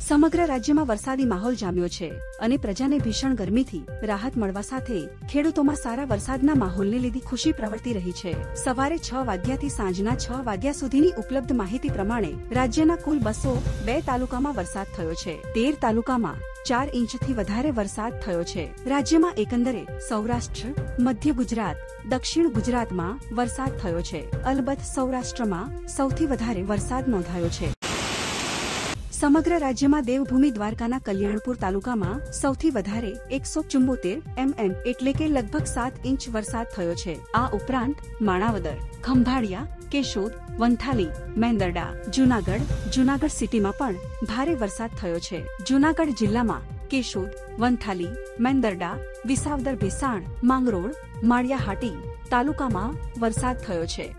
સમગ્ર રાજ્યમાં વરસાદી માહોલ જામ્યો છે અને પ્રજાને ભીષણ ગરમીથી રાહત મળવા સાથે ખેડૂતોમાં સારા વરસાદના માહોલને લીધે ખુશી પ્રવર્તી રહી છે। સવારે 6 વાગ્યાથી સાંજના 6 વાગ્યા સુધીની ઉપલબ્ધ માહિતી પ્રમાણે રાજ્યના કુલ 202 તાલુકામાં વરસાદ થયો છે। 13 તાલુકામાં 4 ઇંચથી વધારે વરસાદ થયો છે। રાજ્યમાં એકંદરે સૌરાષ્ટ્ર, મધ્ય ગુજરાત, દક્ષિણ ગુજરાતમાં વરસાદ થયો છે। અલબત્ત સૌરાષ્ટ્રમાં સૌથી વધારે વરસાદ નોંધાયો છે। સમગ્ર રાજ્યમાં દેવભૂમિ દ્વારકાના કલ્યાણપુર તાલુકામાં સૌથી વધારે 174 mm એટલે કે લગભગ 7 ઇંચ વરસાદ થયો છે। આ ઉપરાંત માણાવદર, ખંભાળિયા, કેશોદ, વંથાલી, મેંદરડા, જૂનાગઢ સિટીમાં પણ ભારે વરસાદ થયો છે। જૂનાગઢ જિલ્લામાં કેશોદ, વંથાલી, મેંદરડા, વિસાવદર ભેસાણ, માંગરોળ, માળિયાહાટી તાલુકામાં વરસાદ થયો છે।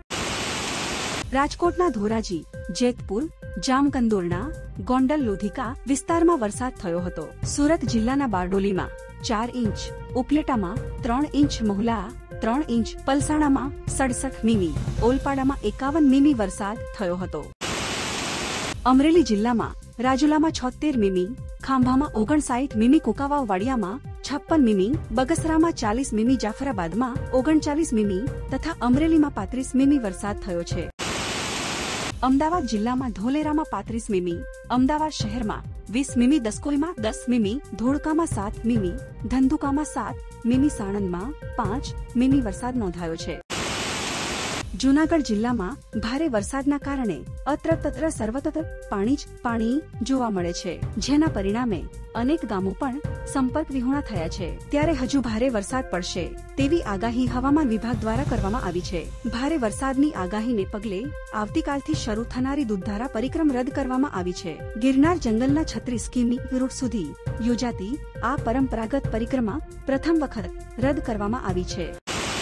રાજકોટના ધોરાજી, જેતપુર, જામકંદોરણા, ગોંડલ લોધિકા વિસ્તારમાં વરસાદ થયો હતો। સુરત જિલ્લાના બારડોલીમાં 4 ઇંચ, ઉપલેટામાં 3 ઇંચ, મહુલા 3 ઇંચ, પલસાણામાં 67 મીમી, ઓલપાડામાં 51 મીમી વરસાદ થયો હતો। અમરેલી જિલ્લામાં રાજુલામાં 76 મીમી, ખાંભામાં 59 મીમી, કુકાવાવ વાડિયામાં 56 મીમી, બગસરામાં 40 મીમી, જાફરાબાદમાં 39 મીમી તથા અમરેલીમાં 35 મીમી વરસાદ થયો છે। અમદાવાદ જિલ્લામાં ધોલેરામાં 35 મીમી, અમદાવાદ શહેરમાં 20 મીમી, દસકોઈમાં 10 મીમી, ધોળકામાં 7 મીમી, ધંધુકામાં 7 મીમી, સાણંદમાં 5 મીમી વરસાદ નોંધાયો છે। જૂનાગઢ જિલ્લામાં ભારે વરસાદના કારણે અત્ર સર્વત્ર પાણી જોવા મળે છે, જેના પરિણામે અનેક ગામો પણ સંપર્ક વિહોણા થયા છે। ત્યારે હજુ ભારે વરસાદ પડશે તેવી આગાહી હવામાન વિભાગ દ્વારા કરવામાં આવી છે। ભારે વરસાદની આગાહીને પગલે આવતીકાલથી શરૂ થનારી દૂધધારા પરિક્રમ રદ કરવામાં આવી છે। ગિરનાર જંગલના 36 કિમી રૂટ સુધી યોજાતી આ પરંપરાગત પરિક્રમા પ્રથમ વખત રદ કરવામાં આવી છે।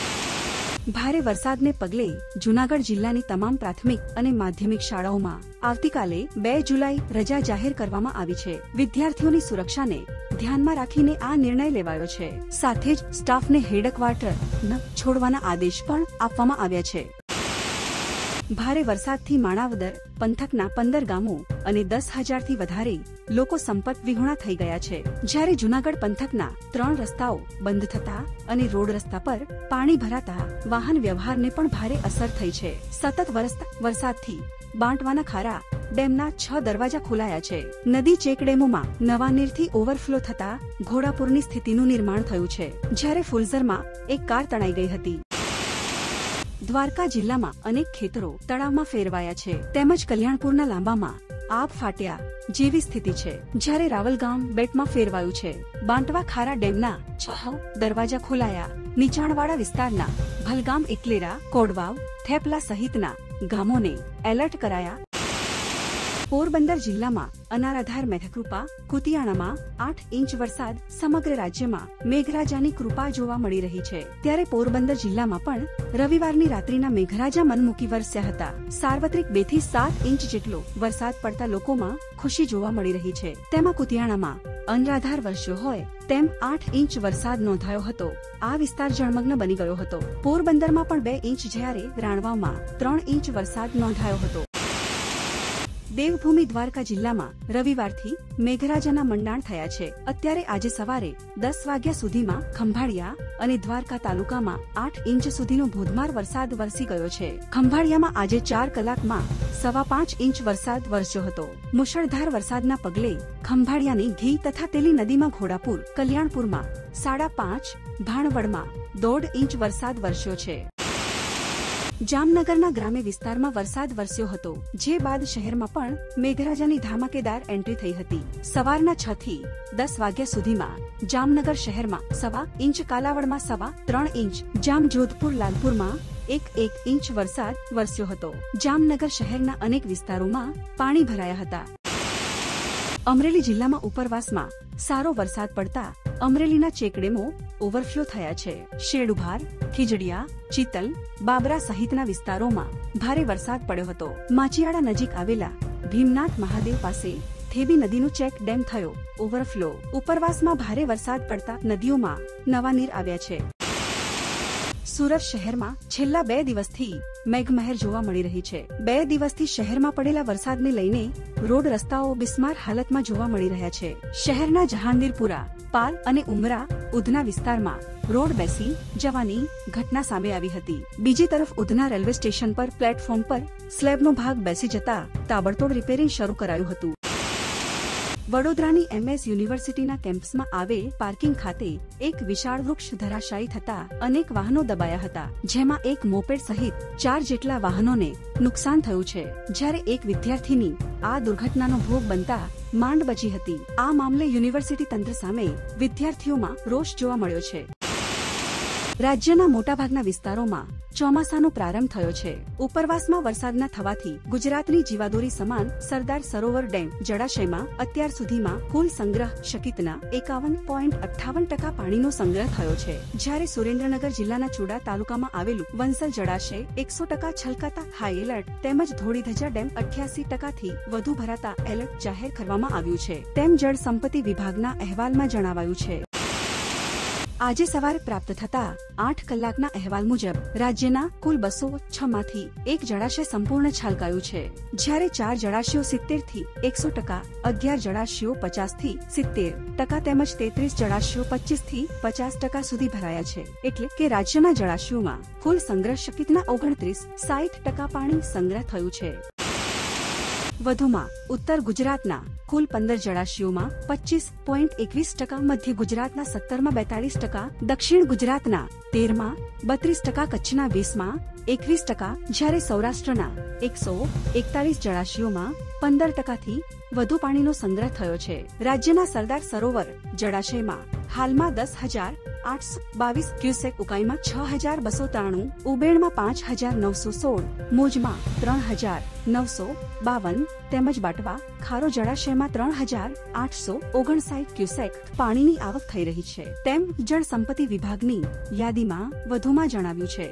ભારે વરસાદને પગલે જૂનાગઢ જિલ્લાની તમામ પ્રાથમિક અને માધ્યમિક શાળાઓમાં આવતીકાલે 2 જુલાઈ રજા જાહેર કરવામાં આવી છે। વિદ્યાર્થીઓની સુરક્ષાને ધ્યાનમાં રાખીને આ નિર્ણય લેવાયો છે। સાથે જ સ્ટાફને હેડક્વાર્ટર ન છોડવાના આદેશ પણ આપવામાં આવ્યા છે। ભારે વરસાદથી માણાવદર પંથકના 15 ગામો અને 10,000થી વધારે લોકો સંપર્ક વિહોણા થઈ ગયા છે। જ્યારે જૂનાગઢ પંથકના 3 રસ્તાઓ બંધ થતા અને રોડ રસ્તા પર પાણી ભરાતા વાહન વ્યવહારને પણ ભારે અસર થઈ છે। સતત વરસાદથી બાંટવાના ખારા ડેમના 6 દરવાજા ખોલાયા છે। નદી ચેકડેમોમાં નવા નીરથી ઓવરફ્લો થતા ઘોડાપુરની સ્થિતિનું નિર્માણ થયું છે, જ્યારે ફુલઝરમાં એક કાર તણાઈ ગઈ હતી। દ્વારકા જિલ્લામાં અનેક ખેતરો તળાવમાં ફેરવાયા છે, તેમજ કલ્યાણપુરના લાંબામાં આબ ફાટ્યા જેવી સ્થિતિ છે, જ્યારે રાવલગામ બેટમાં ફેરવાયું છે। બાંટવા ખારા ડેમના 6 દરવાજા ખોલાયા। નીચાણવાળા વિસ્તારના ભલગામ, એકલેરા, કોડવાવ, થેપલા સહિતના ગામોને એલર્ટ કરાયા। પોરબંદર જિલ્લામાં અનારાધાર મેઘકૃપા, કુતિયાણામાં 8 ઇંચ વરસાદ સમગ્ર રાજ્યમાં મેઘરાજાની કૃપા જોવા મળી રહી છે। ત્યારે પોરબંદર જિલ્લામાં પણ રવિવારની રાત્રિના મેઘરાજા મનમૂકી વરસ્યા હતા। સાર્વત્રિક 2 થી 7 ઇંચ જેટલો વરસાદ પડતા લોકોમાં ખુશી જોવા મળી રહી છે। તેમાં કુતિયાણામાં અનરાધાર વરસ્યો હોય તેમ 8 ઇંચ વરસાદ નોંધાયો હતો। આ વિસ્તાર જળમગ્ન બની ગયો હતો। પોરબંદરમાં પણ 2 ઇંચ, જ્યારે રાણવાવમાં 3 ઇંચ વરસાદ નોંધાયો હતો। દેવભૂમિ દ્વારકા જિલ્લામાં રવિવારથી મેઘરાજાના મંડાણ થયા છે। અત્યારે આજે સવારે 10 વાગ્યા સુધીમાં ખંભાળિયા અને દ્વારકા તાલુકામાં 8 ઇંચ સુધીનો ધોધમાર વરસાદ વરસી ગયો છે। ખંભાળિયામાં આજે 4 કલાકમાં 5.25 ઇંચ વરસાદ વરસ્યો હતો। મુશળધાર વરસાદના પગલે ખંભાળિયાની ઘી તથા તેલી નદીમાં ઘોડાપુર, કલ્યાણપુરમાં 5.5, ભાણવડમાં 1.5 ઇંચ વરસાદ વરસ્યો છે। જામનગરના ગ્રામ્ય વિસ્તારમાં વરસાદ વરસ્યો હતો, જે બાદ શહેરમાં પણ મેઘરાજાની ધમાકેદાર એન્ટ્રી થઈ હતી। સવારના 6 થી 10 વાગ્યા સુધીમાં જામનગર શહેરમાં 1.25 ઇંચ, કાલાવડમાં 3.25 ઇંચ, જામજોધપુર, લાલપુરમાં 1 ઇંચ વરસાદ વરસ્યો હતો। જામનગર શહેરના અનેક વિસ્તારોમાં પાણી ભરાયા હતા। અમરેલી જિલ્લામાં ઉપરવાસમાં સારો વરસાદ પડતા અમરેલીના ચેકડેમો ઓવરફ્લો થયા છે। શેડુભાર, ખીજડીયા, ચિતલ, બાબરા સહિતના વિસ્તારોમાં ભારે વરસાદ પડ્યો હતો। માચિયાડા નજીક આવેલા ભીમનાથ મહાદેવ પાસે થેબી નદીનું ચેક ડેમ થયો ઓવરફ્લો। ઉપરવાસમાં ભારે વરસાદ પડતા નદીઓમાં નવા નીર આવ્યા છે। સુરત શહેરમાં છેલ્લા 2 દિવસથી મેઘમહેર જોવા મળી રહી છે। 2 દિવસથી શહેરમાં પડેલા વરસાદને લઈને રોડ રસ્તાઓ બિસ્માર હાલતમાં જોવા મળી રહ્યા છે। શહેરના જહાંગીરપુરા, પાલ અને ઉમરા, ઉધના વિસ્તારમાં રોડ બેસી જવાની ઘટના સામે આવી હતી। બીજી તરફ ઉધના રેલવે સ્ટેશન પર પ્લેટફોર્મ પર સ્લેબનો ભાગ બેસી જતા તાબડતોડ રિપેરિંગ શરૂ કરાયું હતું। વડોદરાની MS યુનિવર્સિટીના કેમ્પસમાં આવેલ પાર્કિંગ ખાતે એક વિશાળ વૃક્ષ ધરાશાયી થતા અનેક વાહનો દબાયા હતા, જેમાં એક મોપેડ સહિત 4 જેટલા વાહનોને નુકસાન થયું છે, જ્યારે એક વિદ્યાર્થીની આ દુર્ઘટનાનો ભોગ બનતા માંડ બચી હતી। આ મામલે યુનિવર્સિટી તંત્ર સામે વિદ્યાર્થીઓમાં રોષ જોવા મળ્યો છે। રાજ્યના મોટાભાગના વિસ્તારોમાં ચોમાસાનો પ્રારંભ થયો છે। ઉપરવાસમાં વરસાદના થવાથી ગુજરાતની જીવાદોરી સમાન સરદાર સરોવર ડેમ જળાશયમાં અત્યાર સુધીમાં કુલ સંગ્રહ શક્તિના 51.58% પાણીનો સંગ્રહ થયો છે, જ્યારે સુરેન્દ્રનગર જિલ્લાના ચુડા તાલુકામાં આવેલું વંસલ જળાશય 100% છલકાતા હાઈ એલર્ટ તેમજ ધોળીધજા ડેમ 88% થી વધુ ભરાતા એલર્ટ જાહેર કરવામાં આવ્યું છે, તેમ જળ સંપત્તિ વિભાગના અહેવાલમાં જણાવાયું છે। આજે સવારે પ્રાપ્ત થતા 8 કલાકના અહેવાલ મુજબ રાજ્યના કુલ 206 માંથી એક જળાશય સંપૂર્ણ છલકાયું છે, જ્યારે 4 જળાશયો 70 થી 100%, 11 જળાશયો 50 થી 70% તેમજ 33 જળાશયો 25 થી 50% સુધી ભરાયા છે। એટલે કે રાજ્યના જળાશયોમાં કુલ સંગ્રહ શક્તિના 29.60% પાણી સંગ્રહ થયું છે। વધુમાં ઉત્તર ગુજરાતના કુલ 15 જળાશયોમાં 25.21%, મધ્ય ગુજરાતના 17માં 42%, દક્ષિણ ગુજરાતના 13માં 32%, કચ્છના 20માં 21%, જ્યારે સૌરાષ્ટ્રના 141 જળાશયોમાં 15% થી વધુ પાણીનો સંગ્રહ થયો છે। રાજ્યના સરદાર સરોવર જળાશયમાં હાલમાં 10,822 ક્યુસેક, ઉકાઈમાં 6,293, ઉબેણમાં 5,916, મોજમાં 3,952 તેમજ બાટવા ખારો જળાશયમાં 3,859 ક્યુસેક પાણીની આવક થઈ રહી છે, તેમ જળ સંપત્તિ વિભાગની યાદીમાં વધુમાં જણાવ્યું છે।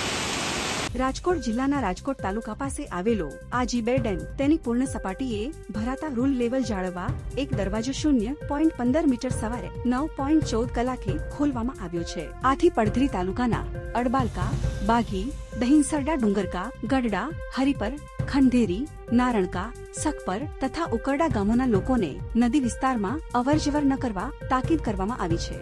રાજકોટ જિલ્લાના રાજકોટ તાલુકા પાસે આવેલો આજીબે ડેમ તેની પૂર્ણ સપાટીએ ભરાતા રૂલ લેવલ જાળવવા એક દરવાજો 0.15 મીટર સવારે 9.14 કલાકે ખોલવામાં આવ્યો છે। આથી પડધરી તાલુકાના અડબાલકા, બાઘી, દહીંસરડા, ડુંગરકા, ગઢડા, હરિપર, ખંડેરી, નારણકા, સખપર તથા ઉકરડા ગામોના લોકોને નદી વિસ્તારમાં અવરજવર ન કરવા તાકીદ કરવામાં આવી છે।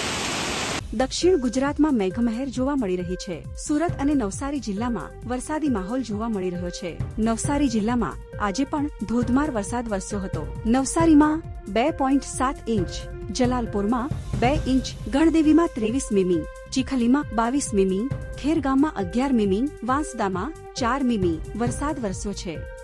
દક્ષિણ ગુજરાતમાં મેઘમહેર જોવા મળી રહી છે। સુરત અને નવસારી જિલ્લામાં વરસાદી માહોલ જોવા મળી રહ્યો છે। નવસારી જિલ્લામાં આજે પણ ધોધમાર વરસાદ વરસ્યો હતો। નવસારીમાં 2.7 ઇંચ, જલાલપુરમાં 2 ઇંચ, ગણદેવીમાં 23 મીમી, ચીખલીમાં 22 મીમી, ખેરગામમાં 11 મીમી, વાંસદામાં 4 મીમી વરસાદ વરસ્યો છે।